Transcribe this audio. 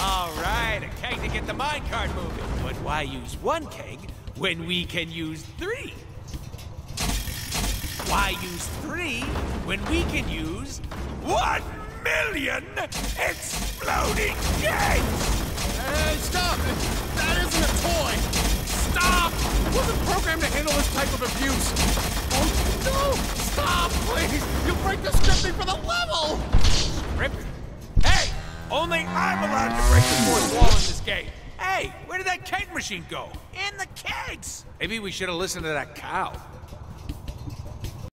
All right, a keg to get the minecart moving. But why use one keg when we can use 3? Why use 3 when we can use 1,000,000 exploding kegs? Hey, stop! That isn't a toy! Stop! I wasn't programmed to handle this type of abuse! Oh, no! Stop, please! You'll break the scripting for the level! Script? Hey! Only I'm allowed to break the fourth wall in this game. Hey, where did that keg machine go? In the kegs! Maybe we should have listened to that cow.